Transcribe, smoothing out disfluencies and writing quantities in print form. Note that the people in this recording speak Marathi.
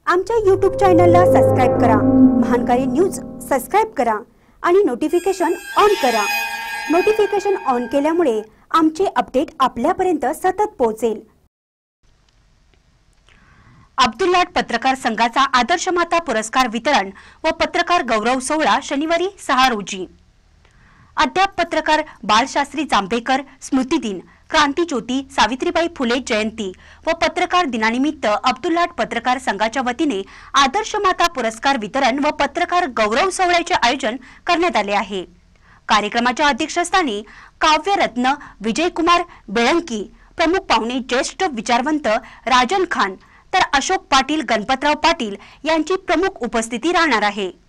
आमच्या YouTube चॅनलला सबस्क्राइब करा, महानकारी न्यूज सबस्क्राइब करा आणि नोटिफिकेशन ऑन करा। नोटिफिकेशन ऑन केल्यामुळे आमचे अपडेट आपल्यापर्यंत सतत पोहोचेल। अब्दुल्लाट पत्रकार संघाचा आदर्श माता पुरस्कार वितरण व पत्रकार गौरव सोहळा शनिवारी 6 रोजी। अद्याप पत्रकार बाळशास्त्री जांभेकर स्मृती दिन, क्रांती ज्योती सावित्रीबाई फुले जयंती व पत्रकार दिनानिमित्त अब्दुल्लाट पत्रकार संघाच्या वतीने आदर्श माता पुरस्कार वितरण व पत्रकार गौरव सोहळ्याचे आयोजन करण्यात आले आहे। कार्यक्रमाच्या अध्यक्षस्थानी काव्यरत्न विजयकुमार बेळंकी, प्रमुख पाहुणे ज्येष्ठ विचारवंत राजन खान तर अशोक पाटील, गणपतराव पाटील यांची प्रमुख उपस्थिती राहणार आहे।